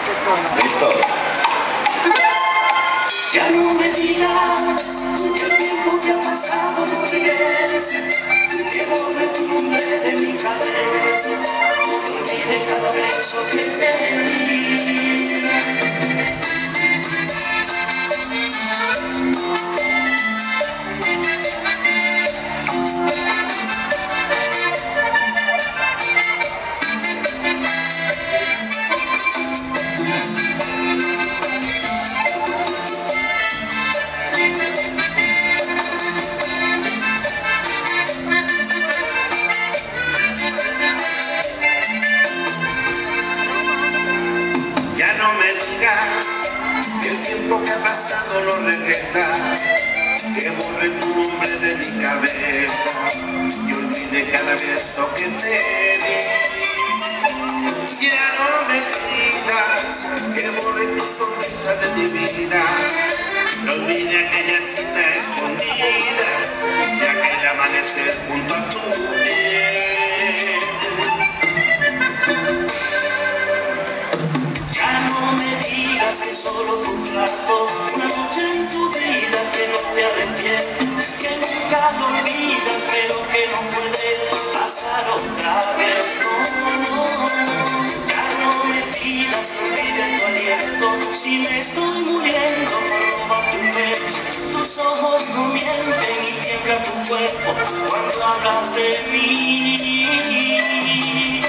Listo. Ya no me digas que el tiempo que ha pasado no regresa, que borre tu nombre de mi cabeza, que olvide cada beso que te di. Ya no me digas que el tiempo que ha pasado no regresa, que borre tu nombre de mi cabeza y olvide cada beso que te di. Ya no me digas que borre tu sonrisa de mi vida, que olvide aquella cita escondidas y aquel amanecer junto a tu piel. Ya no me digas que solo fue un rato, una noche en tu vida que no te arrepientes, que nunca lo olvidas, pero que no puede pasar otra vez. No, ya no me pidas que olvide tu aliento, si me estoy muriendo por robarte un beso. Tus ojos no mienten y tiembla tu cuerpo cuando hablas de mí.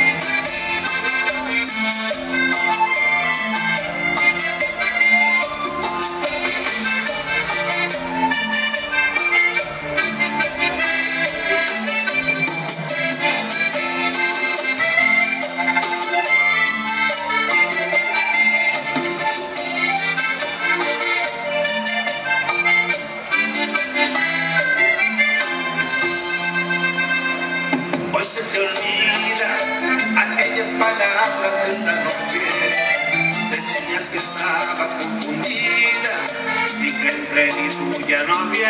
Hoy se te olvida aquellas palabras de esta noche. Decías que estabas confundida y que entre mí y tú ya no había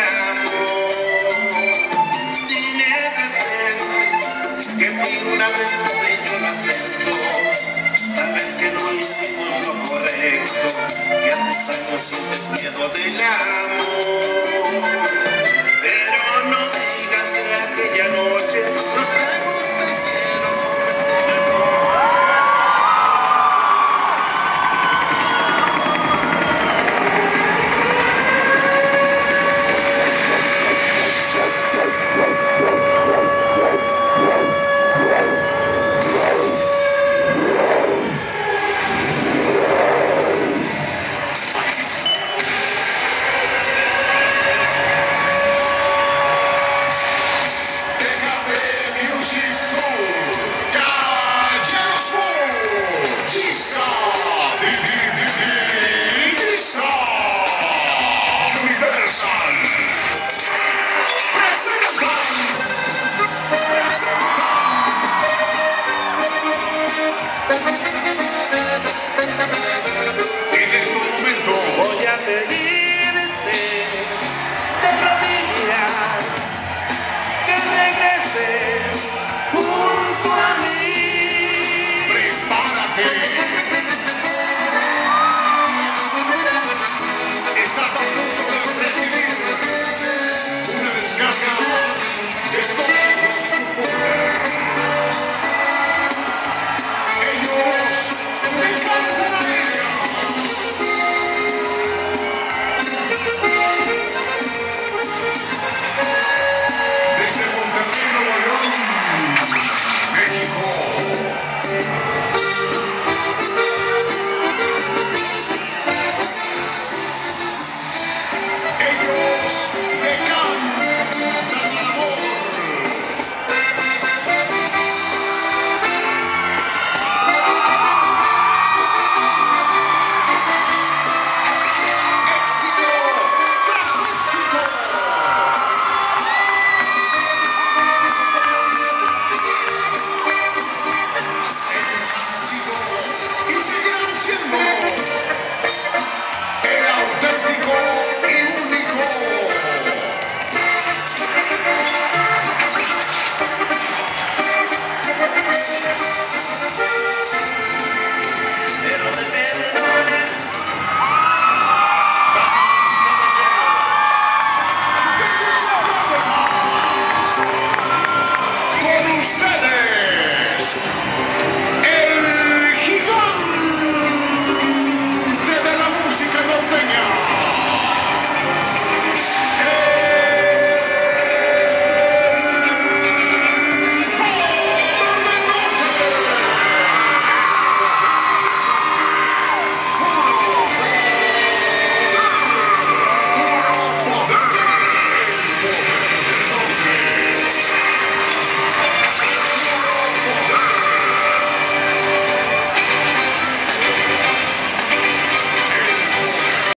amor. Dile de frente que fui una aventura y yo lo acepto. Tal vez que no hicimos lo correcto y a tus años sientes miedo del amor. Pero no digas que aquella noche no traemos del cielo el amor.